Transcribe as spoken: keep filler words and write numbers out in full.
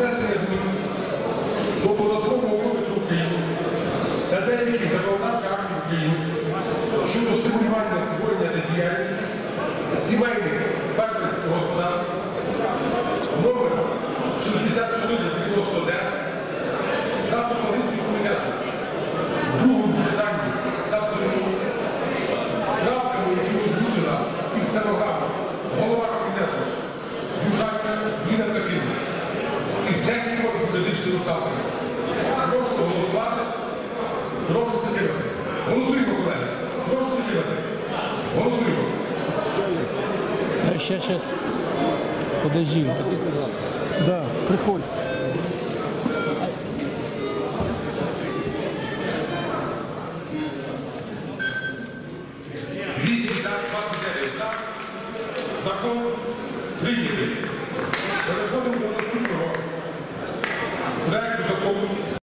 внесення змін до Податкового кодексу України та деяких законодавчих актів України щодо стимулювання створення та діяльності сімейних фермерських господарств номер шістдесят чотири дев'яносто дев'ять за пропозицією комітету в другому читанні та в цілому правками, які озвучила із стенограми голова комітету Южаніна Ніна Кафіна із техніко-юридичними правками. Прошу голосувати, прошу підтримати. Голосуємо, колеги. Прошу підтримати. Голосуємо. Сейчас, сейчас. Подожди. Да, приходь.